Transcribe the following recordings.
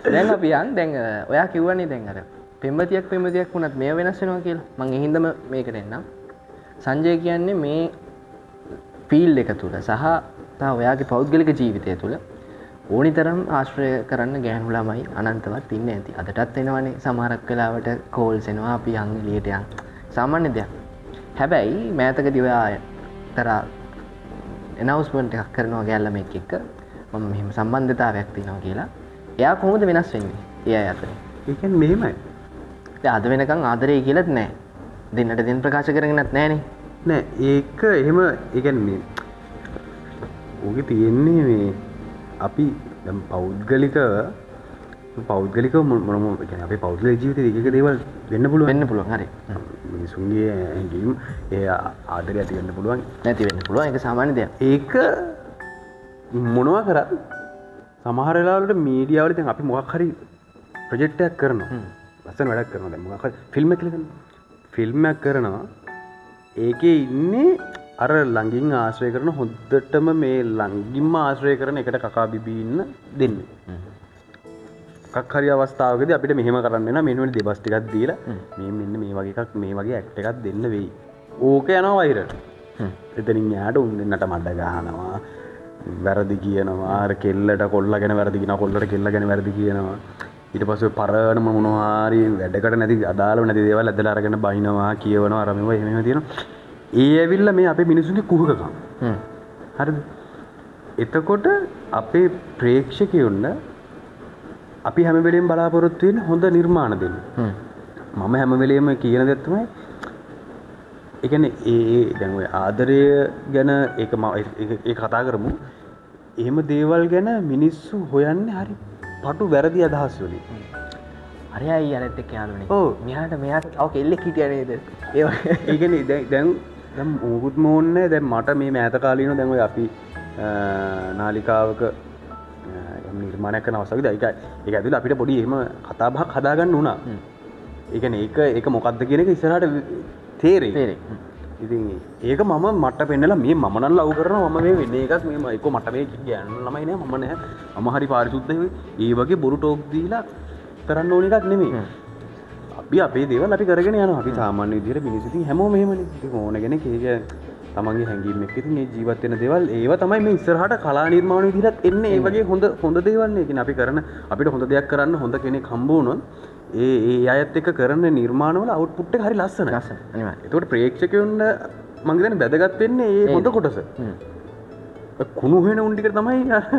දැන් අපි යන් දැන් ඔයා කිව්වනේ දැන් අර පෙම්වතියක් වුණත් මේ වෙනස් වෙනවා කියලා. මම ඒ හින්දාම මේකට එන්නම්. සංජය කියන්නේ මේ ෆීල්ඩ් එක තුල සහ තා ඔයාගේ පෞද්ගලික ජීවිතය තුල ඕනිතරම් ආශ්‍රය කරන්න ගෑනු ළමයි අනන්තවත් ඉන්නේ ඇති. අදටත් එනවනේ සමහරක් වෙලාවට කෝල්ස් එනවා අපි යන් එළියට යන්. සාමාන්‍ය දෙයක්. හැබැයි මෑතකදී ඔයා තර ඇනවුස්මන්ට් එකක් කරනවා ගෑල් ළමෙක් එක්ක මම මෙහෙම සම්බන්ධතාවයක් තියෙනවා කියලා. එයා කොහොමද වෙනස් වෙන්නේ? ඒ අය අතර. ඒ කියන්නේ මෙහෙමයි. දැන් අද වෙනකන් ආදරේ කියලාත් නැහැ. දෙන්නට දෙන්න ප්‍රකාශ කරගෙනත් නැහනේ. නෑ ඒක එහෙම ඒ කියන්නේ මේ ඕකේ තියෙන්නේ මේ අපි දැන් පෞද්ගලිකව මොනම කියන්නේ අපේ පෞද්ගලික ජීවිතේ එක දේවල් වෙන්න පුළුවන් හරි මිනිසුන්ගේ ඇඟීම් ඒ ආදරය ඇති වෙන්න පුළුවන් නැති වෙන්න පුළුවන් ඒක සාමාන්‍ය දෙයක් ඒක මොනවා කරත් සමහර වෙලාවලට මීඩියා වල දැන් අපි මොකක් හරි ප්‍රොජෙක්ට් එකක් කරනවා ලස්සන වැඩක් කරනවා දැන් මොකක් හරි ෆිල්ම් එකක් කරනවා ඒකේ ඉන්නේ අර ළඟින් ආශ්‍රය කරන හොද්දටම මේ ළඟින්ම ආශ්‍රය කරන එකට කකා බිබී ඉන්න දෙන්නේ. මොකක් හරි අවස්ථාවකදී අපිට මෙහෙම කරන්න වෙනවා මෙන්න වෙන දෙබස් ටිකක් දීලා මේ මෙන්න මේ වගේ එකක් මේ වගේ ඇක්ට් එකක් දෙන්න වෙයි. ඕක යනවා වෛරල්. එතනින් යාට උන් දෙන්නට මඩ ගහනවා. වැරදි කියනවා. අර කෙල්ලට කොල්ලා ගැන වැරදි කියනවා. කොල්ලට කෙල්ලා ගැන වැරදි කියනවා. ඊට පස්සේ පරණ මොනවා හරි වැඩකට නැති අදාළව නැති දේවල් ඇදලා අරගෙන බයිනවා කියවනවා අර මේවා එහෙම තියෙනවා. ඒ ඇවිල්ලා මේ අපේ මිනිසුන්ගේ කුහකකම්. හරිද? එතකොට අපේ ප්‍රේක්ෂකයොන්න අපි හැම වෙලෙම බලාපොරොත්තු වෙන්නේ හොඳ නිර්මාණ දෙන්න. මම හැම වෙලෙම කියන දේ තමයි ඒ කියන්නේ ඒ දැන් ඔය ආදරය ගැන ඒක කතා කරමු. එහෙම දේවල් ගැන මිනිස්සු හොයන්නේ හරි පටු වැරදි අදහස් වලින්. අර අය අරත් එක්ක යාළුවනේ. ඔව්. මෙයාට තව කෙල්ලෙක් හිටියා නේද? ඒ කියන්නේ දැන් මොකුත් මොන්නේ දැන් මට මේ මෑත කාලීනව දැන් ඔය අපි නාලිකාවක නිර්මාණයක් කරන අවස්ථාවකදී ඒක ඇතුළේ අපිට පොඩි එහෙම කතා බහක් හදාගන්න උනා. ඒ කියන්නේ ඒක මොකක්ද කියන එක ඉස්සරහට තේරෙයි. ඉතින් ඒක මට පෙන්නලා මේ මම නම් ලව් කරනවා මම මේ වෙන්නේ එකක් මේ එක්ක මට මේ ගෑනු ළමයි නෑ මම නෑ මම හරි පාරිශුද්ධයි ඒ වගේ බොරු ටෝක් දීලා කරන්න ඕන එකක් නෙමෙයි. අපි අපේ දේවල් අපි කරගෙන යනවා. අපි සාමාන්‍ය විදිහට මිනිස්සු ඉතින් හැමෝම එහෙමනේ. ඉතින් ඕන කෙනෙක් ඒක තමන්ගේ හැඟීම් එක්ක ඉතින් මේ ජීවත් වෙන දේවල් ඒවා තමයි මේ ඉස්සරහට කලා නිර්මාණ විදිහට එන්නේ. ඒ වගේ හොඳ දේවල් නේ. කියන්නේ අපි කරන අපිට හොඳ දෙයක් කරන්න හොඳ කෙනෙක් හම්බ වුණොත් ඒ අයත් එක්ක කරන නිර්මාණවල අවුට්පුට් එක හරි ලස්සනයි. අනිවාර්යයෙන්. ඒකට ප්‍රේක්ෂකයන්ට මම කියන්නේ වැදගත් වෙන්නේ මේ හොඳ කොටස. කුණු වෙන උන් ටික තමයි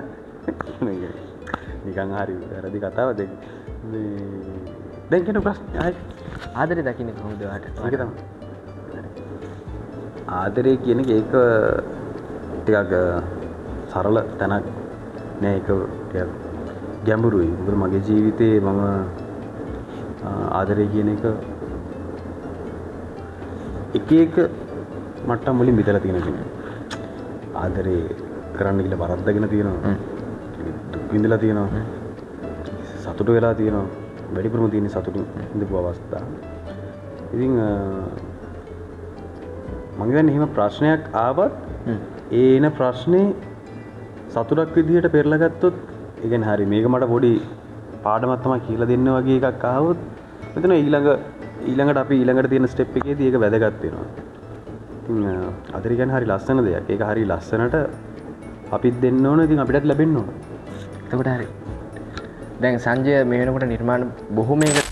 නිකන් හරි වැරදි කතාවක් දෙක. දැන් කියන ප්‍රශ්න ආදරේ දකින්නේ කොහොමද ඔයාට? ඒක තමයි. ආදරේ කියන එක ඒක ටිකක් සරල තැනක් නෑ ඒක ටිකක් ගැඹුරුයි. මොකද මගේ ජීවිතේ මම ආදරේ කියන එක එක මට්ටම් වලින් බෙදලා තියෙන කෙනෙක්. ආදරේ කරන්න කියලා වරද්දගෙන තියෙනවා. දුක් විඳලා තියෙනවා. සතුට වෙලා තියෙනවා. වැඩිපුරම තියෙන සතුටින් ඉඳපු අවස්ථා. ඉතින් මම කියන්නේ එහෙම ප්‍රශ්නයක් ආවත් ඒ එන ප්‍රශ්නේ සතුටක් විදිහට පෙරලා ගත්තොත් ඒ කියන්නේ හරි මේක මට පොඩි පාඩමක් තමයි කියලා දෙන්න වගේ එකක් ආවොත් මෙතන ඊළඟට අපි ඊළඟට තියෙන ස්ටෙප් එකේදී ඒක වැදගත් වෙනවා. ඉතින් අදරි කියන්නේ හරි ලස්සන දෙයක්. ඒක හරි ලස්සනට අපිත් දෙන්න ඕන. ඉතින් අපිටත් ලැබෙන්න ඕන. එතකොට හරි. දැන් සංජය මේ වෙනකොට නිර්මාණ බොහොමයක